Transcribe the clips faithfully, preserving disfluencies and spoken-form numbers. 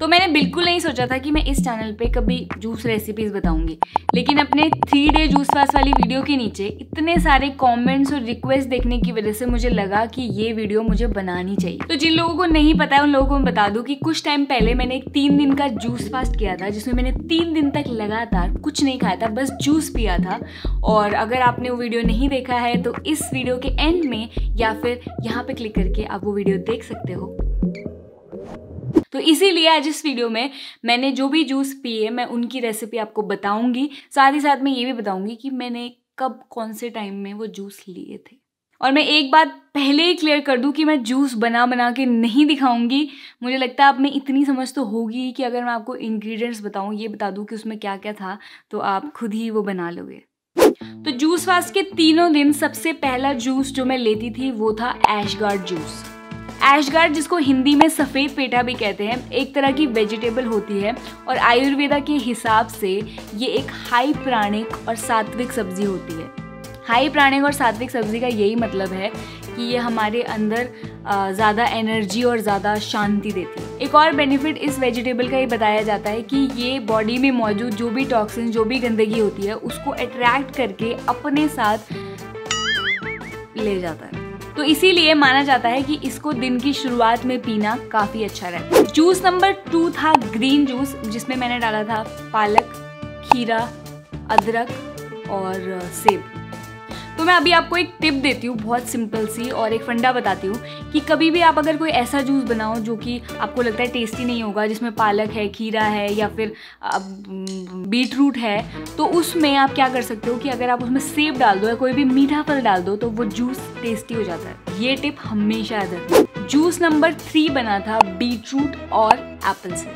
तो मैंने बिल्कुल नहीं सोचा था कि मैं इस चैनल पे कभी जूस रेसिपीज बताऊंगी, लेकिन अपने थ्री डे जूस फास्ट वाली वीडियो के नीचे इतने सारे कमेंट्स और रिक्वेस्ट देखने की वजह से मुझे लगा कि ये वीडियो मुझे बनानी चाहिए। तो जिन लोगों को नहीं पता है उन लोगों को मैं बता दूं कि कुछ टाइम पहले मैंने एक तीन दिन का जूस फास्ट किया था, जिसमें मैंने तीन दिन तक लगातार कुछ नहीं खाया था, बस जूस पिया था। और अगर आपने वो वीडियो नहीं देखा है तो इस वीडियो के एंड में या फिर यहाँ पे क्लिक करके आप वो वीडियो देख सकते हो। तो इसीलिए आज इस वीडियो में मैंने जो भी जूस पिए मैं उनकी रेसिपी आपको बताऊंगी, साथ ही साथ मैं ये भी बताऊंगी कि मैंने कब कौन से टाइम में वो जूस लिए थे। और मैं एक बात पहले ही क्लियर कर दूं कि मैं जूस बना बना के नहीं दिखाऊंगी। मुझे लगता है आप में इतनी समझ तो होगी कि अगर मैं आपको इंग्रेडिएंट्स बताऊं, ये बता दूं कि उसमें क्या क्या था, तो आप खुद ही वो बना लोगे। तो जूस फास्ट के तीनों दिन सबसे पहला जूस जो मैं लेती थी वो था ऐशगार्ड जूस। ऐशगार्ड, जिसको हिंदी में सफ़ेद पेठा भी कहते हैं, एक तरह की वेजिटेबल होती है और आयुर्वेदा के हिसाब से ये एक हाई प्राणिक और सात्विक सब्जी होती है। हाई प्राणिक और सात्विक सब्जी का यही मतलब है कि ये हमारे अंदर ज़्यादा एनर्जी और ज़्यादा शांति देती है। एक और बेनिफिट इस वेजिटेबल का ये बताया जाता है कि ये बॉडी में मौजूद जो भी टॉक्सिन, जो भी गंदगी होती है, उसको अट्रैक्ट करके अपने साथ ले जाता है। तो इसीलिए माना जाता है कि इसको दिन की शुरुआत में पीना काफ़ी अच्छा रहता है। जूस नंबर टू था ग्रीन जूस, जिसमें मैंने डाला था पालक, खीरा, अदरक और सेब। तो मैं अभी आपको एक टिप देती हूँ, बहुत सिंपल सी, और एक फंडा बताती हूँ कि कभी भी आप अगर कोई ऐसा जूस बनाओ जो कि आपको लगता है टेस्टी नहीं होगा, जिसमें पालक है, खीरा है या फिर बीट रूट है, तो उसमें आप क्या कर सकते हो कि अगर आप उसमें सेब डाल दो या कोई भी मीठा फल डाल दो तो वो जूस टेस्टी हो जाता है। ये टिप हमेशा याद रखना। जूस नंबर थ्री बना था बीट रूट और एप्पल से।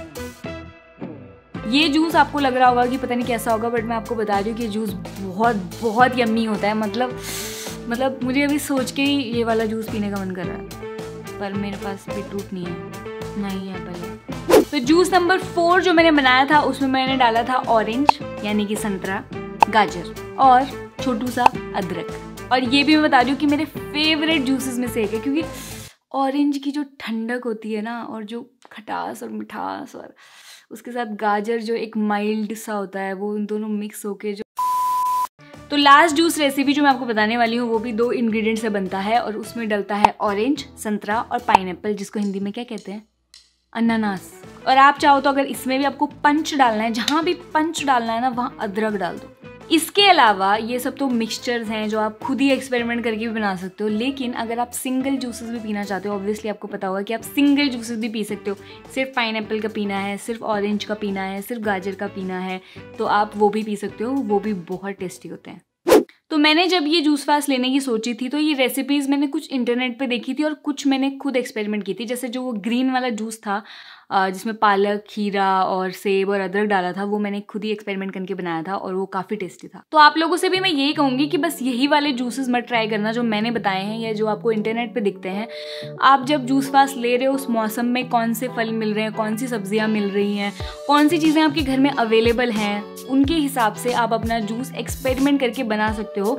ये जूस आपको लग रहा होगा कि पता नहीं कैसा होगा, बट मैं आपको बता रही हूँ कि जूस बहुत बहुत यम्मी होता है। मतलब मतलब मुझे अभी सोच के ही ये वाला जूस पीने का मन कर रहा है, पर मेरे पास बीटरूट नहीं है, नहीं है पहले। तो जूस नंबर फोर जो मैंने बनाया था उसमें मैंने डाला था ऑरेंज यानी कि संतरा, गाजर और छोटू सा अदरक। और ये भी मैं बता रही हूँ कि मेरे फेवरेट जूसेस में से एक है, क्योंकि ऑरेंज की जो ठंडक होती है ना, और जो खटास और मिठास, और उसके साथ गाजर जो एक माइल्ड सा होता है, वो उन दोनों मिक्स होके जो। तो लास्ट जूस रेसिपी जो मैं आपको बताने वाली हूँ वो भी दो इंग्रेडिएंट से बनता है, और उसमें डलता है ऑरेंज, संतरा और पाइनएप्पल, जिसको हिंदी में क्या कहते हैं, अनानास। और आप चाहो तो अगर इसमें भी आपको पंच डालना है, जहाँ भी पंच डालना है ना वहाँ अदरक डाल दो। इसके अलावा ये सब तो मिक्सचर्स हैं जो आप खुद ही एक्सपेरिमेंट करके भी बना सकते हो, लेकिन अगर आप सिंगल जूसेस भी पीना चाहते हो, ऑब्वियसली आपको पता होगा कि आप सिंगल जूसेस भी पी सकते हो। सिर्फ पाइनएप्पल का पीना है, सिर्फ ऑरेंज का पीना है, सिर्फ गाजर का पीना है, तो आप वो भी पी सकते हो, वो भी बहुत टेस्टी होते हैं। तो मैंने जब ये जूस फास्ट लेने की सोची थी तो ये रेसिपीज़ मैंने कुछ इंटरनेट पे देखी थी और कुछ मैंने खुद एक्सपेरिमेंट की थी। जैसे जो वो ग्रीन वाला जूस था जिसमें पालक, खीरा और सेब और अदरक डाला था, वो मैंने खुद ही एक्सपेरिमेंट करके बनाया था और वो काफ़ी टेस्टी था। तो आप लोगों से भी मैं यही कहूँगी कि बस यही वाले जूसेस मत ट्राई करना जो मैंने बताए हैं या जो आपको इंटरनेट पे दिखते हैं। आप जब जूस फास्ट ले रहे हो उस मौसम में कौन से फल मिल रहे हैं, कौन सी सब्जियाँ मिल रही हैं, कौन सी चीज़ें आपके घर में अवेलेबल हैं, उनके हिसाब से आप अपना जूस एक्सपेरिमेंट करके बना सकते हो।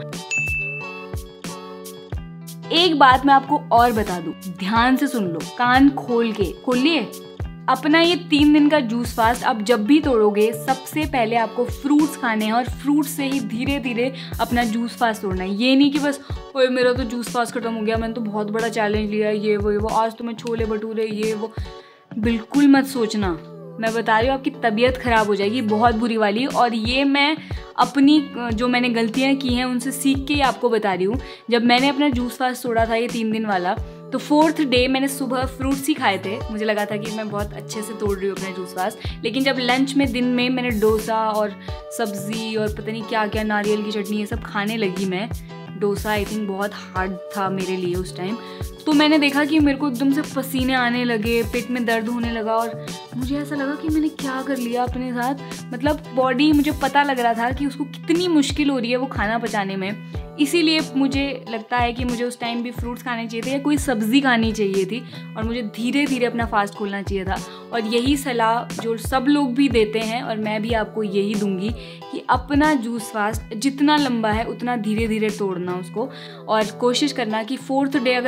एक बात मैं आपको और बता दूं, ध्यान से सुन लो, कान खोल के खोलिए। अपना ये तीन दिन का जूस फास्ट आप जब भी तोड़ोगे, सबसे पहले आपको फ्रूट्स खाने हैं और फ्रूट से ही धीरे धीरे अपना जूस फास्ट तोड़ना है। ये नहीं कि बस ओए मेरा तो जूस फास्ट खत्म हो गया, मैंने तो बहुत बड़ा चैलेंज लिया है, ये वो ये वो आज तो मैं छोले भटूरे ये वो, बिल्कुल मत सोचना। मैं बता रही हूँ आपकी तबीयत ख़राब हो जाएगी, बहुत बुरी वाली। और ये मैं अपनी जो मैंने गलतियाँ की हैं उनसे सीख के ही आपको बता रही हूँ। जब मैंने अपना जूस फास्ट तोड़ा था ये तीन दिन वाला, तो फोर्थ डे मैंने सुबह फ्रूट्स ही खाए थे। मुझे लगा था कि मैं बहुत अच्छे से तोड़ रही हूँ अपना जूस फास्ट, लेकिन जब लंच में दिन में मैंने डोसा और सब्ज़ी और पता नहीं क्या क्या, नारियल की चटनी, ये सब खाने लगी मैं। डोसा आई थिंक बहुत हार्ड था मेरे लिए उस टाइम। तो मैंने देखा कि मेरे को एकदम से पसीने आने लगे, पेट में दर्द होने लगा और मुझे ऐसा लगा कि मैंने क्या कर लिया अपने साथ। मतलब बॉडी, मुझे पता लग रहा था कि उसको कितनी मुश्किल हो रही है वो खाना पचाने में। इसीलिए मुझे लगता है कि मुझे उस टाइम भी फ्रूट्स खाने चाहिए थे या कोई सब्ज़ी खानी चाहिए थी और मुझे धीरे धीरे अपना फास्ट खोलना चाहिए था। और यही सलाह जो सब लोग भी देते हैं और मैं भी आपको यही दूंगी कि अपना जूस फास्ट जितना लंबा है उतना धीरे धीरे तोड़ना उसको, और कोशिश करना कि फोर्थ डे अगर हो सके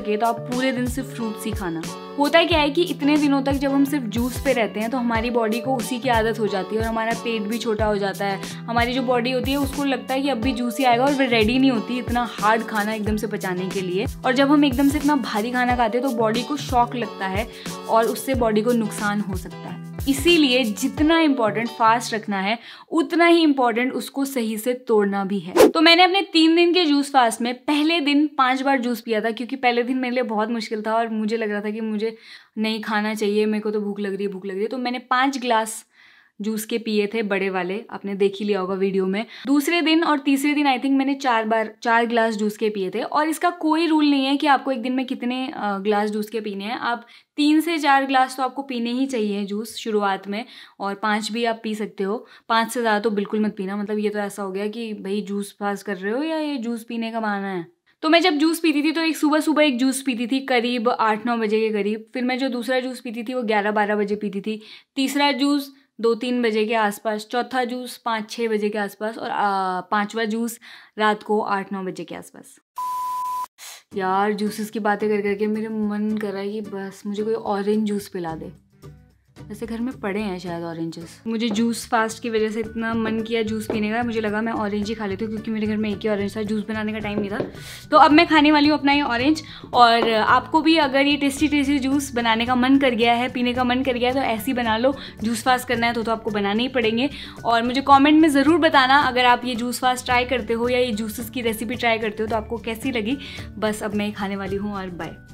सके तो आप पूरे दिन सिर्फ फ्रूट्स ही खाना। होता क्या है कि इतने दिनों तक जब हम सिर्फ जूस पे रहते हैं तो हमारी बॉडी को उसी की आदत हो जाती है और हमारा पेट भी छोटा हो जाता है। हमारी जो बॉडी होती है उसको लगता है कि अब भी जूस ही आएगा और वो रेडी नहीं होती इतना हार्ड खाना एकदम से पचाने के लिए। और जब हम एकदम से इतना भारी खाना खाते हैं तो बॉडी को शॉक लगता है और उससे बॉडी को नुकसान हो सकता है। इसीलिए जितना इम्पोर्टेंट फास्ट रखना है उतना ही इम्पोर्टेंट उसको सही से तोड़ना भी है। तो मैंने अपने तीन दिन के जूस फास्ट में पहले दिन पांच बार जूस पिया था, क्योंकि पहले दिन मेरे लिए बहुत मुश्किल था और मुझे लग रहा था कि मुझे नहीं खाना चाहिए, मेरे को तो भूख लग रही है भूख लग रही है तो मैंने पाँच गिलास जूस के पिए थे, बड़े वाले, आपने देख ही लिया होगा वीडियो में। दूसरे दिन और तीसरे दिन आई थिंक मैंने चार बार चार गिलास जूस के पिए थे। और इसका कोई रूल नहीं है कि आपको एक दिन में कितने गिलास जूस के पीने हैं। आप तीन से चार गिलास तो आपको पीने ही चाहिए जूस शुरुआत में, और पाँच भी आप पी सकते हो। पाँच से ज़्यादा तो बिल्कुल मत पीना, मतलब ये तो ऐसा हो गया कि भाई जूस पास कर रहे हो या ये जूस पीने का बहाना है। तो मैं जब जूस पीती थी तो एक सुबह सुबह एक जूस पीती थी करीब आठ नौ बजे के करीब। फिर मैं जो दूसरा जूस पीती थी वो ग्यारह बारह बजे पीती थी। तीसरा जूस दो तीन बजे के आसपास, चौथा जूस पाँच छः बजे के आसपास, और पांचवा जूस रात को आठ नौ बजे के आसपास। यार जूसेस की बातें कर करके मेरे मन कर रहा है कि बस मुझे कोई ऑरेंज जूस पिला दे। वैसे घर में पड़े हैं शायद ऑरेंजेस। मुझे जूस फास्ट की वजह से इतना मन किया जूस पीने का, मुझे लगा मैं ऑरेंज ही खा लेती हूँ क्योंकि मेरे घर में एक ही ऑरेंज था, जूस बनाने का टाइम नहीं था। तो अब मैं खाने वाली हूँ अपना ये ऑरेंज। और आपको भी अगर ये टेस्टी टेस्टी जूस बनाने का मन कर गया है, पीने का मन कर गया है, तो ऐसे ही बना लो। जूस फास्ट करना है तो, तो आपको बनाने ही पड़ेंगे। और मुझे कॉमेंट में ज़रूर बताना अगर आप ये जूस फास्ट ट्राई करते हो या ये जूसेस की रेसिपी ट्राई करते हो तो आपको कैसी लगी। बस अब मैं खाने वाली हूँ और बाय।